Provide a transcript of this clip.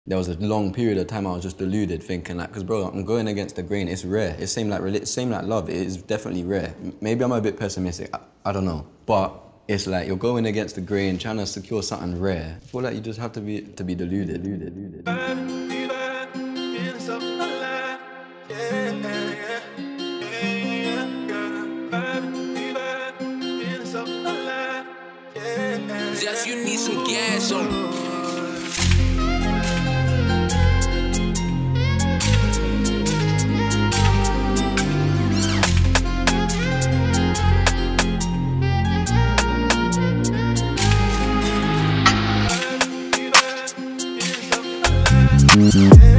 there was a long period of time I was just deluded, thinking like, because bro, I'm going against the grain. It's rare. It's same like love. It is definitely rare. Maybe I'm a bit pessimistic. I don't know, but it's like you're going against the grain, trying to secure something rare. I feel like you just have to be deluded. Just you need some gas on. Yeah.